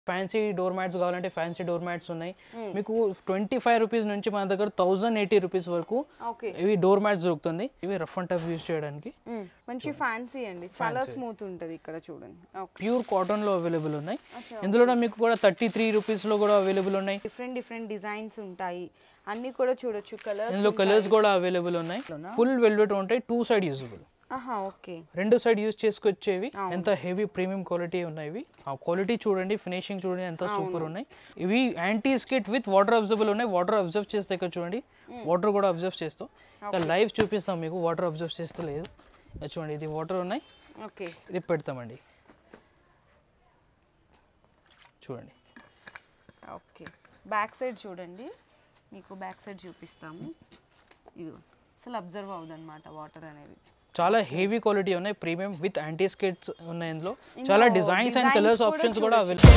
Fancy door mats కావాలంటే fancy door mats ఉన్నాయి మీకు 25 రూపీస్ నుంచి మన దగ్గర 1080 రూపీస్ వరకు ఇవి డోర్ మ్యాట్స్ దొరుకుతుంది ఇవి రఫ్ అండ్ టఫ్ యూస్ చేయడానికి మంచి ఫ్యాన్సీ అండి చాలా స్మూత్ ఉంటది ఇక్కడ చూడండి ప్యూర్ కాటన్ లో అవైలబుల్ ఉన్నాయి ఇందులో మీకు కూడా 33 రూపీస్ లో కూడా అవైలబుల్ ఉన్నాయి డిఫరెంట్ డిజైన్స్ ఉంటాయి అన్ని కూడా చూడొచ్చు కలర్స్ ఇందులో కలర్స్ కూడా అవైలబుల్ ఉన్నాయి ఫుల్ వెల్వెట్ ఉంటాయి టూ సైడ్ యూజబుల్ ఓకే రెండు సైడ్ యూస్ చేసుకొచ్చేవి ఎంత హెవీ ప్రీమియం క్వాలిటీ ఉన్నాయి ఆ క్వాలిటీ చూడండి ఫినిషింగ్ చూడండి ఎంత సూపర్ ఉన్నాయి ఇవి anti skid with water absorbable ఉన్నాయి వాటర్ అబ్జర్వ్ చేస్తే ఇక్కడ చూడండి వాటర్ కూడా అబ్జర్వ్ చేస్తాం లైవ్ చూపిస్తాం మీకు వాటర్ అబ్జర్వ్ చేస్తే లేదు చూడండి ఇది వాటర్ ఉన్నాయి ఓకే ఇది పెడతామండి చూడండి ఓకే బ్యాక్ సైడ్ చూడండి మీకు బ్యాక్ సైడ్ చూపిస్తాము ఇది అసలు అబ్జర్వ్ అవుదన్నమాట వాటర్ అనేది చాలా హెవీ క్వాలిటీ ఉన్నాయి ప్రీమియం విత్ యాంటీ స్కిట్స్ ఉన్నాయి ఇందులో చాలా డిజైన్స్ అండ్ కలర్స్ ఆప్షన్స్ కూడా available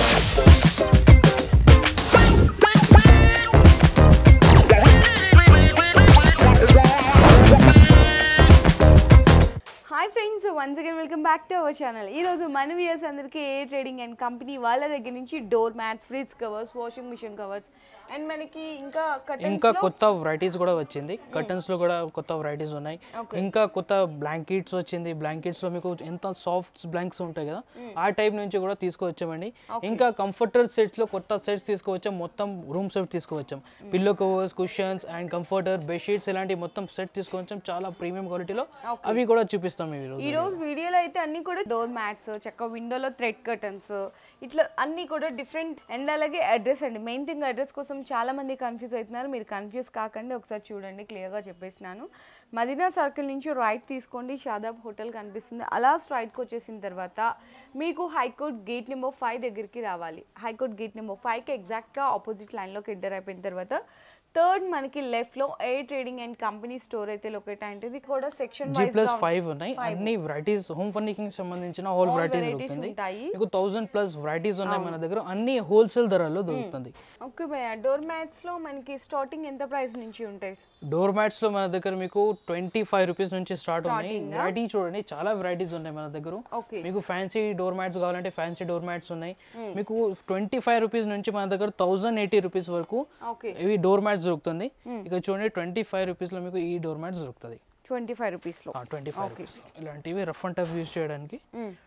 hi friends once again welcome back to our channel ఈరోజు మన వ్యూయర్స్ అందరికీ ఏ ట్రేడింగ్ అండ్ కంపెనీ వాళ్ళ దగ్గర నుంచి door mats fridge covers washing machine covers and మనకి ఇంకా కొత్త వెరైటీస్ కూడా వచ్చింది కర్టన్స్ లో కూడా కొత్త వెరైటీస్ ఉన్నాయి ఇంకా కొత్త బ్లాంకెట్స్ వచ్చింది బ్లాంకెట్స్ లో మీకు ఎంత సాఫ్ట్ బ్లాంక్స్ ఉంటాయి కదా ఆ టైప్ నుంచి కూడా తీసుకువచ్చామండి ఇంకా కంఫర్టర్ సెట్స్ లో కొత్త సెట్స్ తీసుకువచ్చాం మొత్తం రూమ్ సెట్ తీసుకువచ్చాం pillow covers cushions and comforter bedsheets ఇలాంటి మొత్తం సెట్ తీసుకువచ్చాం చాలా ప్రీమియం క్వాలిటీలో అవి కూడా చూపిస్తాం ఈ రోజు వీడియోలో అయితే అన్ని కూడా డోర్ మ్యాట్స్ చక్క విండోలో థ్రెడ్ కర్టన్స్ ఇట్లా అన్ని కూడా డిఫరెంట్ అండ్ అలాగే అడ్రస్ అండి మెయిన్ థింగ్ అడ్రస్ కోసం చాలా మంది కన్ఫ్యూజ్ అవుతున్నారు మీరు కన్ఫ్యూజ్ కాకండి ఒకసారి చూడండి క్లియర్గా చెప్పేసినాను మదీనా సర్కిల్ నుంచి రైట్ తీసుకోండి షాదాబ్ హోటల్ కనిపిస్తుంది అలా స్ట్రైట్కి వచ్చేసిన తర్వాత మీకు హైకోర్ట్ గేట్ నెంబర్ 5 దగ్గరికి రావాలి హైకోర్ట్ గేట్ నెంబర్ 5కి ఎగ్జాక్ట్గా ఆపోజిట్ లైన్లోకి ఎంటర్ అయిపోయిన తర్వాత థర్డ్ మనకి లెఫ్ట్ లో A trading and company store అయితే లొకేట్ అయింది కూడా సెక్షన్ G+5 ఉన్నాయి అన్ని వెరైటీస్ హోమ్ ఫర్నిషింగ్ సంబంధించిన హోల్ వెరైటీస్ దొరుకుతుంది మీకు 1000+ వెరైటీస్ ఉన్నాయి మన దగ్గర అన్ని హోల్సేల్ ధరల్లో దొరుకుతుంది ఓకే భయ్యా డోర్ మ్యాట్స్ లో మనకి స్టార్టింగ్ ఎంత ప్రైస్ నుంచి ఉంటాయి డోర్ మ్యాట్స్ లో మన దగ్గర మీకు 25 రూపీస్ నుంచి స్టార్ట్ ఉన్నాయి వెరైటీ చూడండి చాలా వెరైటీస్ ఉన్నాయి మన దగ్గర మీకు ఫ్యాన్సీ డోర్ మ్యాట్స్ కావాలంటే ఫ్యాన్సీ డోర్ మ్యాట్స్ ఉన్నాయి మీకు 25 రూపీస్ నుంచి మన దగ్గర 1080 రూపీస్ వరకు ఇవి డోర్ మ్యాట్స్ దొరుకుతుంది ఇక్కడ చూడండి 25 రూపీస్ లో మీకు ఈ డోర్ మ్యాట్స్ దొరుకుతుంది 25 రూపీస్ లో 25 రూపీస్ లో ఇలాంటివి రఫ్ అండ్ టఫ్ యూస్ చేయడానికి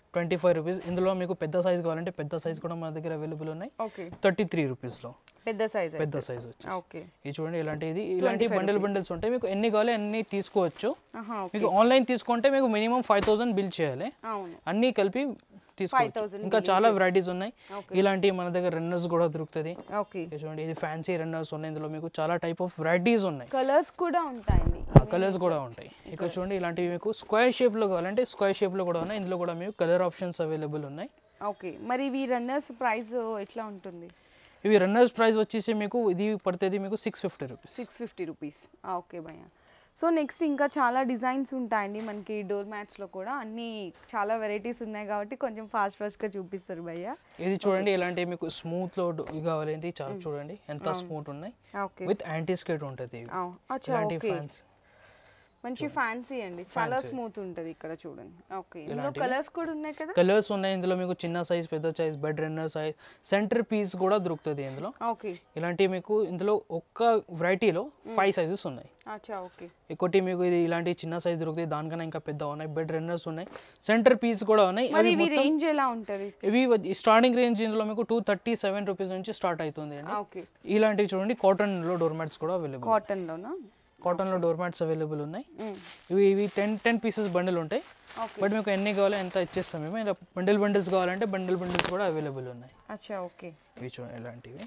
25 రూపీస్ ఇందులో మీకు పెద్ద సైజ్ కావాలంటే పెద్ద సైజ్ కూడా మన దగ్గర అవైలబుల్ ఉన్నాయి 33 రూపీస్ లో పెద్ద సైజ్ వచ్చి ఇది చూడండి ఇలాంటి బండిల్స్ ఉంటాయి మీకు ఎన్ని కావాలి అన్ని తీసుకోవచ్చు మీకు ఆన్లైన్ తీసుకుంటే మీకు మినిమం 5000 బిల్ చేయాలి అన్ని కలిపి తీసుకోవచ్చు ఇంకా చాలా వెరైటీస్ ఉన్నాయి ఇలాంటి మన దగ్గర రన్నర్స్ కూడా దొరుకుతుంది చూడండి ఇది ఫ్యాన్సీ రన్నర్స్ ఉన్నాయి ఇందులో మీకు చాలా టైప్ ఆఫ్ వెరైటీస్ ఉన్నాయి కలర్స్ కూడా ఉంటాయి ఇక్కడ చూడండి ఇలాంటివి మీకు స్క్వేర్ షేప్ లో కావాలంటే స్క్వేర్ షేప్ లో కూడా ఉన్నాయి ఇందులో కూడా మీకు కలర్ ఆప్షన్స్ అవైలబుల్ ఉన్నాయి ఓకే మరి ఇవి రన్నర్స్ ప్రైస్ ఎట్లా ఉంటుంది ఇవి రన్నర్స్ ప్రైస్ వచ్చేసి మీకు ఇది పడుతుంది మీకు 650 రూపీస్ ఓకే భయ్య సో నెక్స్ట్ ఇంకా చాలా డిజైన్స్ ఉంటాయండి మనకి డోర్ మ్యాట్స్ లో కూడా అన్ని చాలా వెరైటీస్ ఉన్నాయి కాబట్టి కొంచెం ఫాస్ట్ గా చూపిస్తారు భయ్య ఇది చూడండి ఇలాంటి మీకు స్మూత్ లో కావాలంటే చాలా చూడండి ఎంత స్మూత్ ఉన్నాయి విత్ యాంటీ స్కేట్ ఉంటుంది ఇలాంటి ఫ్యాన్స్ మంచి ఫ్యాన్సీ అండి చాలా స్మూత్ ఉంటది ఇక్కడ చూడండి ఓకే ఇందులో కలర్స్ కూడా ఉన్నాయి కదా కలర్స్ ఉన్నాయి ఇందులో మీకు చిన్న సైజ్ పెద్ద size bed runner size centre piece కూడా దొరుకుతుంది ఇందులో ఓకే ఇలాంటి మీకు ఇందులో ఒక్క వెరైటీలో 5 సైజెస్ ఉన్నాయి ఒకటి మీకు ఇది ఇలాంటి చిన్న సైజ్ దొరుకుతాయి దానికన్నా ఇంకా పెద్ద ఉన్నాయి బెడ్ రన్నర్స్ ఉన్నాయి సెంటర్ పీస్ కూడా ఉన్నాయి ఇవి రేంజ్ ఎలా ఉంటది ఇవి స్టార్టింగ్ రేంజ్ ఇందులో మీకు 237 రూపీస్ నుంచి స్టార్ట్ అవుతుంది అండి ఇలాంటివి చూడండి కాటన్ లో డోర్ మ్యాట్స్ కూడా అవైలబుల్ కాటన్ లో డోర్ మ్యాట్స్ అవైలబుల్ ఉన్నాయి ఇవి 10 పీసెస్ బండిల్ ఉంటాయి బట్ మీకు ఎన్ని కావాలో ఎంత ఇచ్చేస్తాం మేము ఇలా బండిల్స్ కావాలంటే బండిల్స్ కూడా అవైలబుల్ ఉన్నాయి ఇవి చూడండి ఇలాంటివి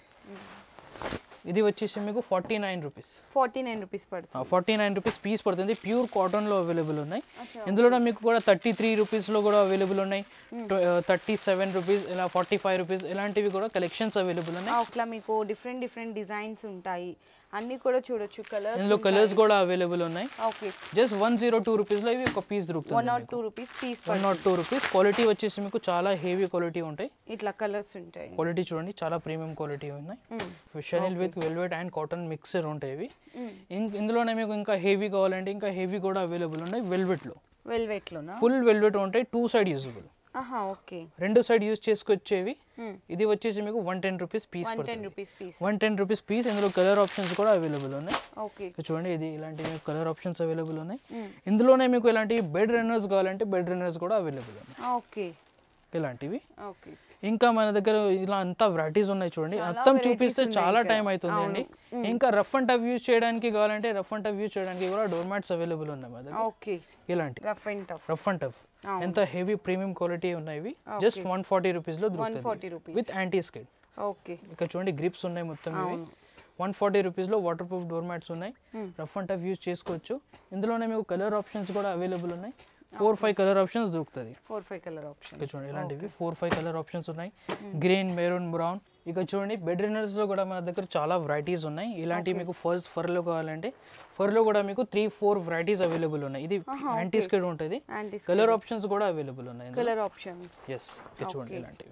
ఇది వచ్చేసి మీకు 49 రూపీస్ పడుతుంది 49 రూపీస్ పీస్ పడుతుంది ప్యూర్ కాటన్ లో అవైలబుల్ ఉన్నాయి ఇందులో మీకు కూడా 33 రూపీస్ లో కూడా అవైలబుల్ ఉన్నాయి 37 రూపీస్ ఇలా 45 రూపీస్ ఇలాంటివి కూడా కలెక్షన్స్ అవైలబుల్ ఉన్నాయి అట్లా మీకు డిఫరెంట్ డిజైన్స్ ఉంటాయి అన్ని కూడా చూడొచ్చు కలర్స్ ఇందులో కలర్స్ కూడా అవైలబుల్ ఉన్నాయి జస్ట్ 102 రూపీస్ లో ఇవి ఒక పీస్ దొరుకుతుంది 102 రూపీస్ పీస్ 102 రూపీస్ క్వాలిటీ వచ్చేసి మీకు చాలా హెవీ క్వాలిటీ ఉంటాయి ఇట్లా కలర్స్ ఉంటాయి క్వాలిటీ చూడండి చాలా ప్రీమియం క్వాలిటీ ఉన్నాయి chenille with velvet and cotton mixer ఉంటాయి ఇవి ఇందులోనే మీకు ఇంకా హెవీ కావాలంటే ఇంకా హెవీ కూడా అవైలబుల్ ఉన్నాయి వెల్వెట్ లోనా ఫుల్ వెల్వెట్ ఉంటాయి టూ సైడ్ యూజబుల్ ఆహా ఓకే రెండు సైడ్ యూజ్ చేసుకొచ్చేవి. ఇది వచ్చేసి మీకు 110 రూపీస్ పీస్ పడుతుంది. 110 రూపీస్ పీస్. 110 rupees piece. ఇందులో కలర్ ఆప్షన్స్ కూడా అవైలబుల్ ఉన్నాయి. ఓకే చూడండి ఇది ఇలాంటి మీకు కలర్ ఆప్షన్స్ అవైలబుల్ ఉన్నాయి. ఇందులోనే మీకు ఇలాంటి బెడ్ రన్నర్స్ కావాలంటే బెడ్ రన్నర్స్ కూడా అవైలబుల్ ఉన్నాయి. ఓకే ఇలాంటివి. ఓకే ఇంకా మన దగ్గర ఇలా అంతా వెరైటీస్ ఉన్నాయి చూడండి. మొత్తం చూపిస్తే చాలా టైం అవుతుందండి. ఇంకా రఫ్ అండ్ టఫ్ యూజ్ చేయడానికి కావాలంటే రఫ్ అండ్ టఫ్ యూజ్ చేయడానికి కూడా డోర్ మ్యాట్స్ అవైలబుల్ ఉన్నాయి మన దగ్గర. ఓకే ఇలాంటి రఫ్ అండ్ టఫ్ ఎంత హెవీ ప్రీమియం క్వాలిటీ ఉన్నాయి ఇవి. జస్ట్ 140 రూపీస్ లో దొరుకుతుంది విత్ యాంటీ స్కిడ్. ఓకే ఇక్కడ చూడండి గ్రిప్స్ ఉన్నాయి మొత్తం ఇవి. 140 రూపీస్ లో వాటర్ ప్రూఫ్ డోర్ మ్యాట్స్ ఉన్నాయి. రఫ్ అండ్ టఫ్ యూజ్ చేసుకోవచ్చు. ఇందులోనే మీకు కలర్ ఆప్షన్స్ కూడా అవైలబుల్ ఉన్నాయి. 4-5 కలర్ ఆప్షన్స్ దొరుకుతుంది. 4-5 కలర్ ఆప్షన్స్ చూడండి ఇలాంటివి 4-5 కలర్ ఆప్షన్స్ ఉన్నాయి. Green, maroon, brown. ఇక చూడండి బెడ్ రన్నర్స్ లో కూడా మన దగ్గర చాలా వెరైటీస్ ఉన్నాయి. ఇలాంటివి మీకు ఫర్ లో కావాలంటే ఫర్ లో కూడా మీకు 3-4 వెరైటీస్ అవైలబుల్ ఉన్నాయి. ఇది యాంటీ స్కిడ్ ఉంటుంది. కలర్ ఆప్షన్స్ కూడా అవైలబుల్ ఉన్నాయి. కలర్ ఆప్షన్స్ ఎస్ చూడండి ఇలాంటివి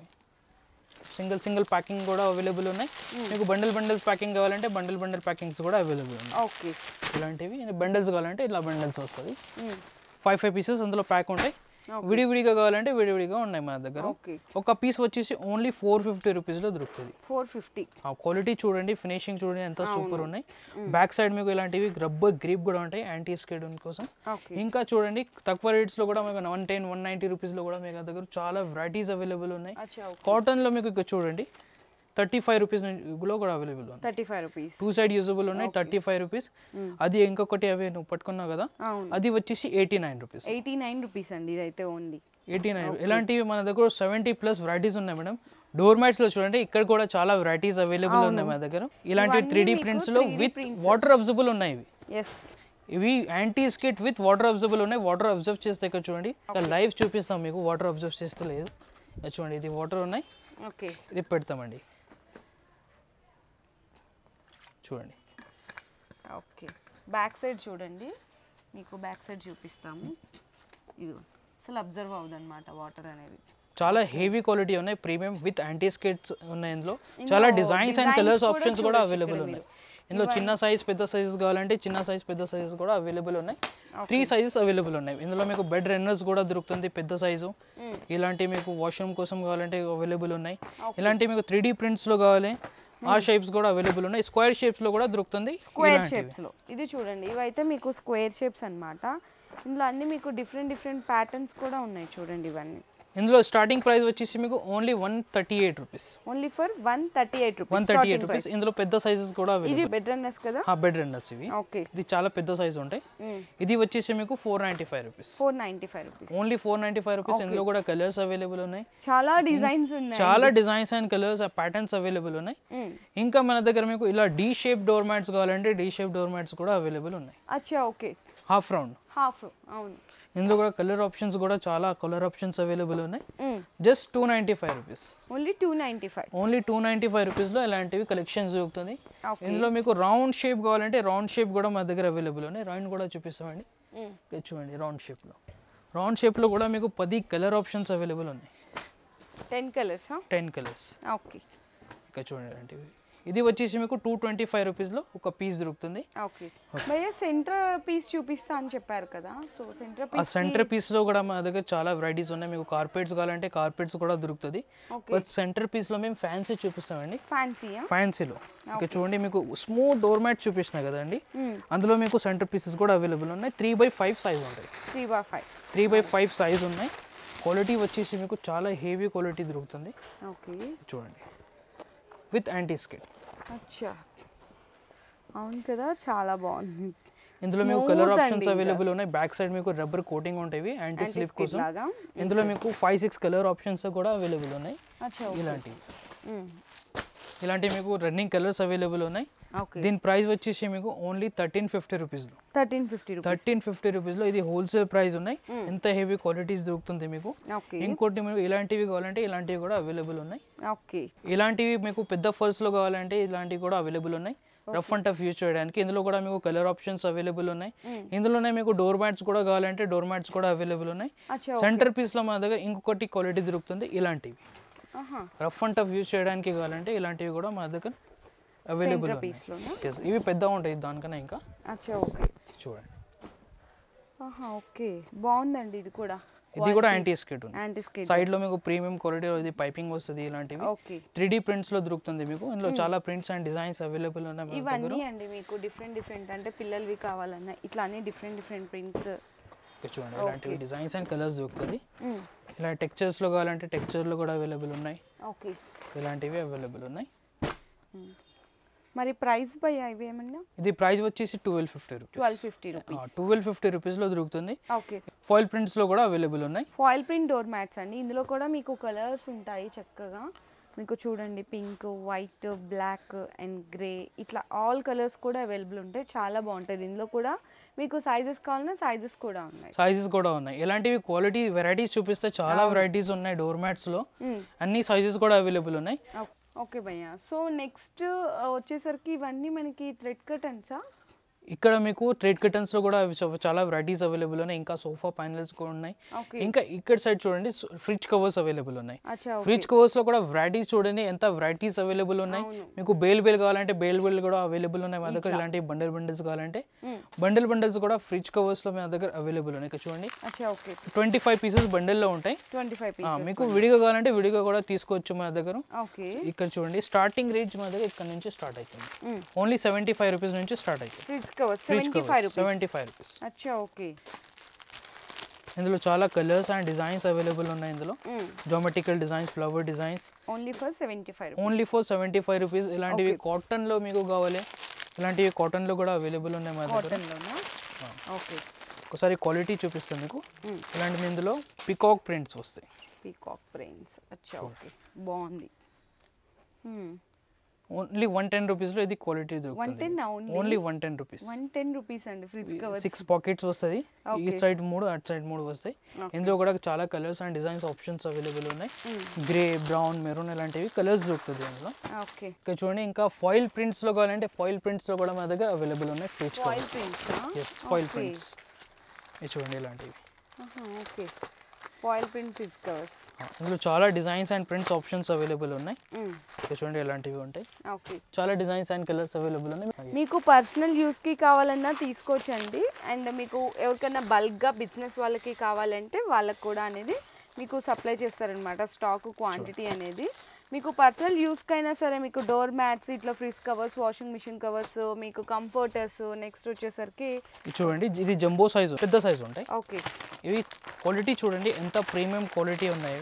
సింగిల్ ప్యాకింగ్ కూడా అవైలబుల్ ఉన్నాయి. మీకు బండిల్ ప్యాకింగ్ కావాలంటే బండిల్ ప్యాకింగ్స్ కూడా అవైలబుల్ ఉన్నాయి. ఓకే ఇలాంటివి బండిల్స్ కావాలంటే ఇలా బండిల్స్ వస్తుంది. 5 పీసెస్ అందులో ప్యాక్ ఉంటాయి. విడివిడిగా కావాలంటే విడివిడిగా ఉన్నాయి మన దగ్గర. ఒక పీస్ వచ్చేసి ఓన్లీ 450 రూపీస్ లో దొరుకుతుంది. 450. క్వాలిటీ చూడండి, ఫినిషింగ్ చూడండి ఎంత సూపర్ ఉన్నాయి. బ్యాక్ సైడ్ మీకు ఇలాంటివి రబ్బర్ గ్రిప్ కూడా ఉంటాయి యాంటీ స్కిడ్ కోసం. ఇంకా చూడండి తక్కువ రేట్స్ లో కూడా మీకు 110-190 రూపీస్ లో కూడా మీకు దగ్గర చాలా వెరైటీస్ అవైలబుల్ ఉన్నాయి. కాటన్ లో మీకు ఇక్కడ చూడండి 35 రూపీస్ లో కూడా అవైలబుల్ ఉంది. 35 రూపీస్ 2 సైడ్ యూజబుల్ ఉన్నాయి. 35 రూపీస్. అది ఇంకొకటి అవి నువ్వు పట్టుకున్నావు కదా అది వచ్చేసి 89 రూపీస్. 89 రూపీస్ అండి ఇదైతే ఓన్లీ 89. ఇలాంటివి మన దగ్గర 70+ వెరైటీస్ ఉన్నాయి మేడం. డోర్ మ్యాట్స్ లో చూడండి ఇక్కడ కూడా చాలా వెరైటీస్ అవైలబుల్ ఉన్నాయి మన దగ్గర. ఇలాంటి 3D ప్రింట్స్ లో విత్ వాటర్ అబ్జర్బుల్ ఉన్నాయి ఇవి. ఇవి anti skid with water absorbable ఉన్నాయి. వాటర్ అబ్జర్వ్ చేస్తే ఇక్కడ చూడండి లైవ్ చూపిస్తాం మీకు. వాటర్ అబ్జర్వ్ చేస్తే లేదు చూడండి ఇది వాటర్ ఉన్నాయి. ఓకే ఇది పెడతామండి చూడండి. ఓకే బ్యాక్ సైడ్ చూడండి మీకు బ్యాక్ సైడ్ చూపిస్తాము. ఇది అసలు అబ్జర్వ్ అవుదన్నమాట వాటర్ అనేది. చాలా హెవీ క్వాలిటీ ఉన్నాయి. ప్రీమియం విత్ యాంటీ స్కిడ్స్ ఉన్నాయి. ఇందులో చాలా డిజైన్స్ అండ్ కలర్స్ ఆప్షన్స్ కూడా అవైలబుల్ ఉన్నాయి. ఇందులో చిన్న సైజ్ పెద్ద సైజెస్ కావాలంటే చిన్న సైజ్ పెద్ద సైజెస్ కూడా అవైలబుల్ ఉన్నాయి. 3 సైజెస్ అవైలబుల్ ఉన్నాయి. ఇందులో మీకు బెడ్ రన్నర్స్ కూడా దొరుకుతుంది పెద్ద సైజు. ఇలాంటి మీకు వాష్రూమ్ కోసం కావాలంటే అవైలబుల్ ఉన్నాయి. ఇలాంటి మీకు 3D ప్రింట్స్ లో కావాలి ఆ షేప్స్ కూడా అవైలబుల్ ఉన్నాయి. స్క్వేర్ షేప్స్ లో కూడా దొరుకుతుంది. స్క్వేర్ షేప్స్ లో ఇది చూడండి ఇవైతే మీకు స్క్వేర్ షేప్స్ అన్నమాట. ఇందులో అన్ని మీకు డిఫరెంట్ ప్యాటర్న్స్ కూడా ఉన్నాయి చూడండి ఇవన్నీ. ఇందులో స్టార్టింగ్ ప్రైస్ వచ్చేసి మీకు only 138 rupees. Only for 138 rupees. 138 rupees. ఇందులో పెద్ద సైజెస్ కూడా ఇది బెడ్ రన్నర్స్ కదా? బెడ్ రన్నర్స్ ఇవి. ఓకే ఇది చాలా పెద్ద సైజ్ ఉంటాయి. ఇది వచ్చేసి మీకు 495 రూపీస్. 495 రూపీస్. Only 495 rupees. ఇందులో కూడా కలర్స్ అవైలబుల్ ఉన్నాయి. చాలా డిజైన్స్ ఉన్నాయి. చాలా designs and colours patterns available ఉన్నాయి. ఇంకా మన దగ్గర మీకు ఇలా డి షేప్ డోర్ మ్యాట్స్ కావాలంటే డి షేప్ డోర్ మ్యాట్స్ కూడా అవైలబుల్ ఉన్నాయి. అచ్చా ఓకే హాఫ్ రౌండ్ అవును. ఇందులో కూడా కలర్ ఆప్షన్స్ కూడా చాలా కలర్ ఆప్షన్స్ అవైలబుల్ ఉన్నాయి. Just 295 rupees. Only 295. Only 295 rupees లో ఇలాంటివి కలెక్షన్స్ దొరుకుతుంది. ఇందులో మీకు రౌండ్ షేప్ కావాలంటే రౌండ్ షేప్ కూడా మా దగ్గర అవైలబుల్ ఉన్నాయి. రౌండ్ కూడా చూపిస్తామండి. చూడండి రౌండ్ షేప్ లో కూడా మీకు 10 కలర్ ఆప్షన్స్ అవైలబుల్ ఉన్నాయి. 10 కలర్స్. 10 కలర్స్. ఓకే ఇక్కడ చూడండి ఇలాంటివి. ఇది వచ్చేసి మీకు 225 రూపీస్ లో ఒక పీస్ దొరుకుతుంది. ఓకే భయ్యా సెంటర్ పీస్ చూపిస్తా అని చెప్పారు కదా, సో సెంటర్ పీస్ లో కూడా మా దగ్గర చాలా వెరైటీస్ ఉన్నాయి. మీకు కార్పెట్స్ కావాలంటే కార్పెట్స్ కూడా దొరుకుతుంది. సెంటర్ పీస్ లో మేము ఫ్యాన్సీ చూపిస్తామండి. ఫ్యాన్సీలో ఇక్కడ చూడండి మీకు స్మూత్ డోర్ మ్యాట్ చూపిస్తున్నా కదండి, అందులో మీకు సెంటర్ పీసెస్ కూడా అవైలబుల్ ఉన్నాయి. 3x5 సైజ్ ఉంటాయి. 3x5 సైజ్ ఉన్నాయి. క్వాలిటీ వచ్చేసి మీకు చాలా హెవీ క్వాలిటీ దొరుకుతుంది. చూడండి విత్ యాంటీ స్కిడ్. అచ్చా అవును కదా, చాలా బాగుంది. ఇందులో మీకు కలర్ ఆప్షన్స్ అవైలబుల్ ఉన్నాయి. బ్యాక్ సైడ్ మీకు రబ్బర్ కోటింగ్ ఉంటాయి యాంటీ స్లిప్ కోసం. ఇందులో మీకు 5-6 కలర్ ఆప్షన్స్ కూడా అవైలబుల్ ఉన్నాయి. ఇలాంటి మీకు రన్నింగ్ కలర్స్ అవైలబుల్ ఉన్నాయి. దీని ప్రైస్ వచ్చేసి మీకు ఓన్లీ 1350 రూపీస్. 1350 రూపీస్ లో ఇది హోల్సేల్ ప్రైస్ ఉన్నాయి. ఎంత హెవీ క్వాలిటీస్ దొరుకుతుంది మీకు. ఇంకోటి మీకు ఇలాంటివి కావాలంటే ఇలాంటివి కూడా అవైలబుల్ ఉన్నాయి. ఇలాంటివి మీకు పెద్ద ఫర్స్ లో కావాలంటే ఇలాంటివి కూడా అవైలబుల్ ఉన్నాయి. రఫ్ అండ్ టఫ్ యూజ్ చేయడానికి. ఇందులో కూడా మీకు కలర్ ఆప్షన్స్ అవైలబుల్ ఉన్నాయి. ఇందులోనే మీకు డోర్ మ్యాట్స్ కూడా కావాలంటే డోర్ మ్యాట్స్ కూడా అవైలబుల్ ఉన్నాయి. సెంటర్ పీస్ లో మన దగ్గర ఇంకొకటి క్వాలిటీ దొరుకుతుంది. ఇలాంటివి రఫ్ అండ్ టఫ్ యూజ్ చేయడానికి కావాలంటే ఇలాంటివి కూడా మన దగ్గర అవైలబుల్ ఉన్నాయి. ఇవి పెద్దగా ఉంటాయి దానికన్నా ఇంకా. చూడండి ఓకే బాగుందండి. ఇది కూడా ఇది కూడా యాంటీ స్కిడ్ ఉంది. యాంటీ స్కిడ్ సైడ్ లో మీకు ప్రీమియం క్వాలిటీ ఇది పైపింగ్ వస్తుంది. ఇలాంటివి ఓకే 3D ప్రింట్స్ లో దొరుకుతుంది మీకు. ఇందులో చాలా ప్రింట్స్ అండ్ డిజైన్స్ అవైలబుల్ ఉన్నాయి మన దగ్గర. ఇవన్నీ అండి మీకు డిఫరెంట్ అంటే పిల్లలవి కావాలన్నా ఇట్లా అన్ని డిఫరెంట్ ప్రింట్స్ చూడండి. ఇలాంటివి డిజైన్స్ అండ్ కలర్స్ దొరుకుతుంది. ఇలా టెక్స్చర్స్ లో కావాలంటే టెక్స్చర్ లో కూడా అవైలబుల్ ఉన్నాయి. ఓకే ఇలాంటివి అవైలబుల్ ఉన్నాయి. మరి ప్రైస్ భయ్యా ఇవి ఏమన్నా? ఇది ప్రైస్ వచ్చేసి 1250 రూపీస్. 1250 రూపీస్ లో దొరుకుతుంది. ఓకే ఫాయిల్ ప్రింట్స్ లో కూడా అవైలబుల్ ఉన్నాయి. ఫాయిల్ ప్రింట్ డోర్ మ్యాట్స్ అండి. ఇందులో కూడా మీకు కలర్స్ ఉంటాయి చక్కగా. మీకు చూడండి pink, white, black and grey ఇట్లా ఆల్ కలర్స్ కూడా అవైలబుల్ ఉంటాయి. చాలా బాగుంటుంది. ఇందులో కూడా మీకు సైజెస్ కావాలన్నా సైజెస్ కూడా ఉన్నాయి. ఇలాంటివి క్వాలిటీ వెరైటీస్ చూపిస్తే చాలా వెరైటీస్ ఉన్నాయి డోర్ మ్యాట్స్ లో. అన్ని సైజెస్ కూడా అవైలబుల్ ఉన్నాయి. ఓకే భయ్యా. సో నెక్స్ట్ వచ్చేసరికి ఇవన్నీ మనకి థ్రెడ్ కర్టన్సా? ఇక్కడ మీకు థ్రెడ్ కర్టన్స్ లో కూడా చాలా వెరైటీస్ అవైలబుల్ ఉన్నాయి. ఇంకా సోఫా ప్యానెల్స్ కూడా ఉన్నాయి. ఇంకా ఇక్కడ సైడ్ చూడండి ఫ్రిడ్జ్ కవర్స్ అవైలబుల్ ఉన్నాయి. ఫ్రిడ్జ్ కవర్స్ లో కూడా వెరైటీస్ చూడండి ఎంత వెరైటీస్ అవైలబుల్ ఉన్నాయి. మీకు బేల్ కావాలంటే బేల్ కూడా అవైలబుల్ ఉన్నాయి మా దగ్గర. ఇలాంటి బండిల్స్ కావాలంటే బండిల్స్ కూడా ఫ్రిడ్జ్ కవర్స్ లో మా దగ్గర అవైలబుల్ ఉన్నాయి. ఇక్కడ చూడండి 25 పీసెస్ బండిల్ లో ఉంటాయి. మీకు విడిగా కావాలంటే విడిగా కూడా తీసుకోవచ్చు మా దగ్గర. ఇక్కడ చూడండి స్టార్టింగ్ రేంజ్ మా దగ్గర ఇక్కడ నుంచి స్టార్ట్ అవుతుంది. ఓన్లీ 75 రూపీస్ నుంచి స్టార్ట్ అవుతుంది. 75 రూపీస్. అచ్చా ఓకే. ఇందులో చాలా కలర్స్ అండ్ డిజైన్స్ అవైలబుల్ ఉన్నాయి. ఇందులో geometrical designs, flower designs only for 75 rupees. ఇలాంటివి కాటన్ లో మీకు కావాలి, ఇలాంటివి కాటన్ లో కూడా అవైలబుల్ ఉన్నాయి మా దగ్గర. ఓకే ఒకసారి క్వాలిటీ చూపిస్తాను మీకు. ఇలాంటివి ఇందులో పికాక్ ప్రింట్స్ వస్తాయి. అచ్చా ఓకే బాగుంది. ఓన్లీ 110 రూపీస్ లో ఇది క్వాలిటీ దొరుకుతుంది. Only 110 rupees. 110 రూపీస్ అండి. ఫ్రిడ్జ్ కవర్ 6 పాకెట్స్ వస్తాయి. ఈ సైడ్ 3 అటు సైడ్ 3 వస్తాయి. ఇందులో కూడా చాలా colours and designs options available ఉన్నాయి. గ్రే, బ్రౌన్, మెరూన్ ఇలాంటివి కలర్స్ దొరుకుతుంది ఇందులో. ఓకే ఇక్కడ చూడండి ఇంకా ఫాయిల్ ప్రింట్స్ లో కావాలంటే ఫాయిల్ ప్రింట్స్ లో కూడా మా దగ్గర అవైలబుల్ ఉన్నాయి. ఫ్రిడ్జ్ కవర్స్ ఫాయిల్ ప్రింట్స్ ఇది చూడండి ఇలాంటివి. Okay foil print fridge covers. ఇందులో చాలా designs and prints options available ఉన్నాయి. చూడండి ఇలాంటివి ఉంటాయి. ఓకే చాలా డిజైన్స్ అండ్ కలర్స్ అవైలబుల్ ఉన్నాయి. మీకు పర్సనల్ యూస్ కి కావాలన్నా తీసుకోవచ్చండి. అండ్ మీకు ఎవరికైనా బల్క్ గా బిజినెస్ వాళ్ళకి కావాలంటే వాళ్ళకి కూడా అనేది మీకు సప్లై చేస్తారనమాట. స్టాక్ క్వాంటిటీ అనేది మీకు పర్సనల్ యూస్కి అయినా సరే మీకు డోర్ మ్యాట్స్, ఇట్లా fridge covers, washing machine covers, మీకు కంఫర్టర్స్. నెక్స్ట్ వచ్చేసరికి చూడండి ఇది జంబో సైజు, పెద్ద సైజు ఉంటాయి. ఓకే ఇవి క్వాలిటీ చూడండి ఎంత ప్రీమియం క్వాలిటీ ఉన్నాయి.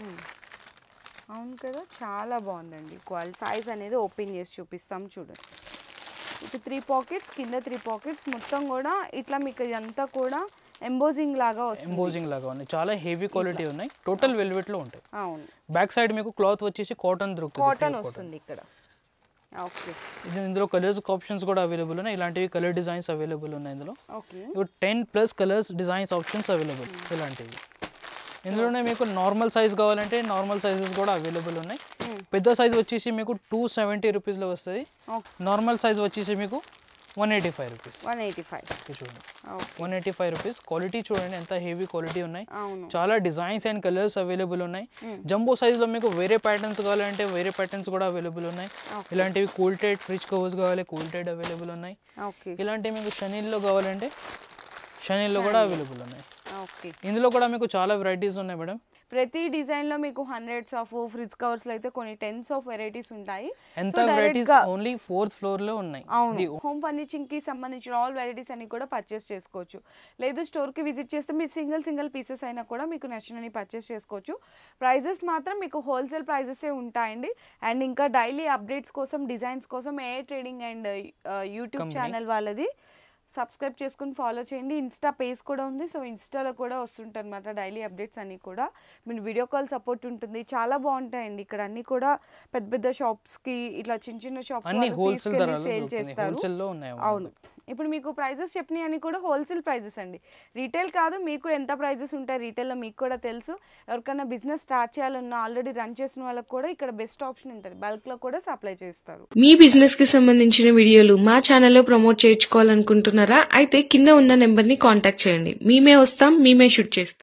అవును కదా, చాలా బాగుందండి క్వాలిటీ. సైజ్ అనేది ఓపెన్ చేసి చూపిస్తాం చూడండి. ఇది 3 పాకెట్స్, కింద 3 పాకెట్స్, మొత్తం కూడా ఇట్లా మీకు ఇదంతా కూడా ఎంబోజింగ్ లాగా ఉన్నాయి. చాలా హెవీ క్వాలిటీ ఉన్నాయి. టోటల్ వెల్వెట్ లో ఉంటాయి. అవును. బ్యాక్ సైడ్ మీకు క్లాత్ వచ్చేసి కాటన్ దొరుకుతుంది. కాటన్ వస్తుంది ఇక్కడ. ఓకే ఇందులో కలర్స్ ఆప్షన్స్ కూడా అవైలబుల్ ఉన్నాయి. ఇలాంటివి కలర్ డిజైన్స్ అవైలబుల్ ఉన్నాయి ఇందులో. Okay 10+ colours designs options available. ఇలాంటివి ఇందులోనే మీకు నార్మల్ సైజ్ కావాలంటే నార్మల్ సైజెస్ కూడా అవైలబుల్ ఉన్నాయి. పెద్ద సైజ్ వచ్చేసి మీకు 270 రూపీస్ లో వస్తుంది. నార్మల్ సైజ్ వచ్చేసి మీకు 185 రూపీస్. 185 చూడండి 185 రూపీస్. క్వాలిటీ చూడండి ఎంత హెవీ క్వాలిటీ ఉన్నాయి. చాలా డిజైన్స్ అండ్ కలర్స్ అవైలబుల్ ఉన్నాయి. జంబో సైజ్ లో మీకు వేరే ప్యాటర్న్స్ కావాలంటే వేరే ప్యాటర్న్స్ కూడా అవైలబుల్ ఉన్నాయి. ఇలాంటివి కూల్టెడ్ ఫ్రిడ్జ్ కవర్స్ కావాలి, కూల్టెడ్ అవైలబుల్ ఉన్నాయి. ఇలాంటివి మీకు షనీల్లో కావాలంటే షనీల్లో కూడా అవైలబుల్ ఉన్నాయి. ఇందులో కూడా మీకు చాలా వెరైటీస్ ఉన్నాయి మేడం. ప్రతి డిజైన్ లో మీకు హండ్రెడ్స్ ఆఫ్ ఫ్రిడ్జ్ కవర్స్ లో అయితే కొన్ని టెన్స్ ఆఫ్ వెరైటీస్ ఉంటాయి. ఎంత వెరైటీస్ ఓన్లీ 4th ఫ్లోర్ లో ఉన్నాయి. హోమ్ ఫర్నిచరింగ్ కి సంబంధించిన ఆల్ వెరైటీస్ అన్ని కూడా పర్చేస్ చేసుకోవచ్చు. లేదు స్టోర్ కి విజిట్ చేస్తే మీరు సింగిల్ పీసెస్ అయినా కూడా మీకు నచ్చినవి పర్చేస్ చేసుకోవచ్చు. ప్రైజెస్ మాత్రం మీకు హోల్సేల్ ప్రైజెస్ ఉంటాయండి. అండ్ ఇంకా డైలీ అప్డేట్స్ కోసం, డిజైన్స్ కోసం A trading and YouTube channel వాళ్ళది సబ్స్క్రైబ్ చేసుకుని ఫాలో చేయండి. ఇన్స్టా పేజ్ కూడా ఉంది. సో ఇన్స్టాలో కూడా వస్తుంటాయి అన్నమాట డైలీ అప్డేట్స్ అన్నీ కూడా. మీరు వీడియో కాల్ సపోర్ట్ ఉంటుంది. చాలా బాగుంటాయండి ఇక్కడ అన్నీ కూడా. పెద్ద షాప్స్కి ఇట్లా చిన్న షాప్స్ సేల్ చేస్తారు. అవును. ఇప్పుడు మీకు ప్రైజెస్ చెప్పినవి అని కూడా హోల్సేల్ ప్రైజెస్ అండి, రీటైల్ కాదు. మీకు ఎంత ప్రైజెస్ ఉంటాయి రీటైల్లో మీకు కూడా తెలుసు. ఎవరికైనా బిజినెస్ స్టార్ట్ చేయాలన్నా ఆల్రెడీ రన్ చేసిన వాళ్ళకి కూడా ఇక్కడ బెస్ట్ ఆప్షన్ ఉంటుంది. బల్క్లో కూడా సప్లై చేస్తారు. మీ బిజినెస్ కి సంబంధించిన వీడియోలు మా ఛానల్లో ప్రమోట్ చేయించుకోవాలనుకుంటున్నారా? అయితే కింద ఉన్న నెంబర్ ని కాంటాక్ట్ చేయండి. మేమే వస్తాం, మేమే షూట్ చేస్తాం.